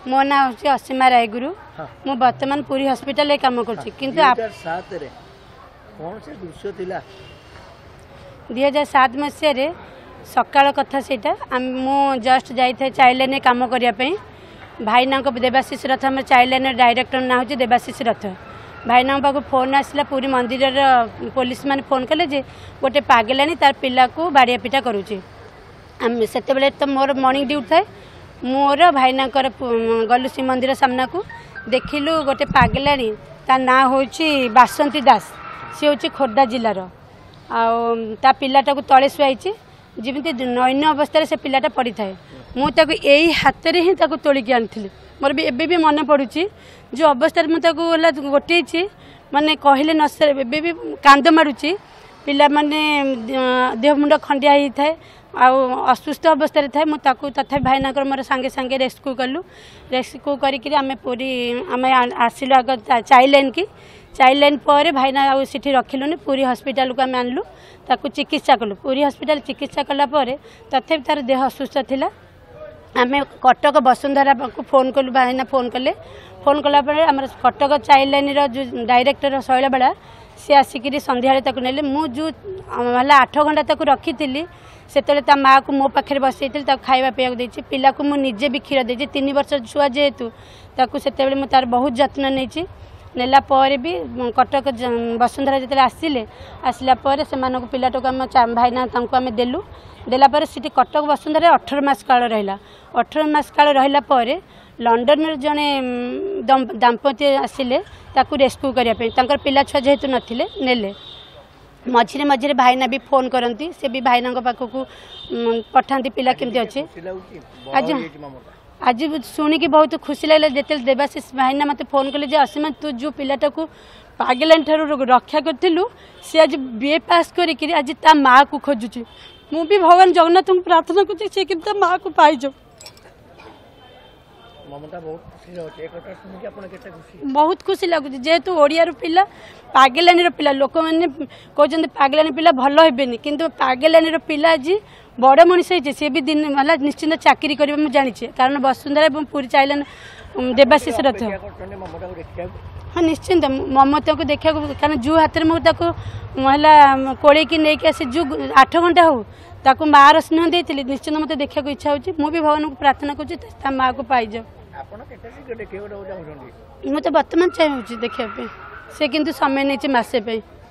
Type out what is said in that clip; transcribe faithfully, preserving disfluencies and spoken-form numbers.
मो ना हूँ असीमा रायगुरु। मु बर्तमान पूरी हॉस्पिटल काम कर दुई हजार सात मसीह सकाल कथा से मु जस्ट जाए चाइल्ड लाइन कम करने भाईना देवाशीष रथ आम चाइल्ड लाइन डायरेक्टर ना हूँ देवाशीष रथ। भाईना पाक फोन आसला पूरी मंदिर पुलिस मैंने फोन कले जे गोटे पागलानी तार पिला को बाड़िया पिटा करुचे से तो मोर मॉर्निंग ड्यूटी थाए मोर भाईना गलु श्री मंदिर सामना को देखिलु गोटे पागलानी ता ना होची बासंती दास सी हूँ खोर्धा जिलार आ पिलाटा को तले शुआई जमी नैन अवस्था से पिलाटा पड़ी थाए मुझे यही हाथ में ही तोलिकी आनी मोर भी एबे भी मन पड़ुची जो अवस्था मुझे गोटे माने कहले न सर एबे भी कांद मारुची पिला माने देह मुंड खंडिया ही थाए आ असुस्थ अवस्था थाए मुझे तथा भाईना मोर सांगे सांगे रेस्क्यू कलु रेस्क्यू करी आम पूरी आम आसिलु आग चाइल्ड लाइन की चाइल्ड लाइन पर भाईना आठी रखिलुनि पूरी हॉस्पिटल को आम आनलु ताकू चिकित्सा कलु पूरी हॉस्पिटल चिकित्सा कलापर तथापि तार देह असुस्थ थिला आम कटक वसुंधरा को फोन कलु भाईना फोन कले फोन कलापर आम कटक चाइल्ड लाइन जो डायरेक्टर शैलबाला सी आसिक सन्ध्या नेले मु जो आठ घंटा तक रखी से माँ को मो पाखे बसई खावा पीवाक पिला को मुझे भी क्षीर दे तीन वर्ष छुआ जेहेतु से तार बहुत जत्न नहीं नेला पर भी कटक वसुंधरा जो आसिले आसला से पिलाटा को आम भाईना आम देलु देला सीटी कटक वसुंधरा अठर मास काल रहा अठर मास काल रहा लंडन जड़े दाम्पत्य आसिले रेस्क्यू करने पिला छुआ जेहेतु नथिले नेले मझे मझे भाईना भी फोन करती से भी भाईना पाखक पठाती पिला केमती अच्छे आज आज शुणिकी बहुत खुशी लगे जिते देवाशीष भाईना मत फोन कले असीमा तू जो पिलाटा को पागलाइन ठारू रक्षा करूँ सी आज बीए पास करी आज ता माँ को खोजुची मु भी भगवान जगन्नाथ को प्रार्थना कर माँ को पाई जाओ बहुत खुशी लगुच जेहेतु ओडिया पिला पागलानी पिला लोक मैंने कहते पागलानी पिला भल हेनी किंतु पागलानी पिला आज बड़ मनीष होती सी भी दिन है निश्चिंत चाकरी कर जानी कारण वसुंधरा और पूरी चाइल्ड देवाशीष रथ हाँ निश्चिंत ममता को देखा कारण जो हाथ में मुझे है कोड़े की नहीं आसे जो आठ घंटा हो ताकू माँ स्नेह देती निश्चिंत मत देखा इच्छा हो भी भगवान को प्रार्थना कर माँ को पाई जाओ मुझे बर्तमान चाहिए देखा से किंतु समय नहीं मसे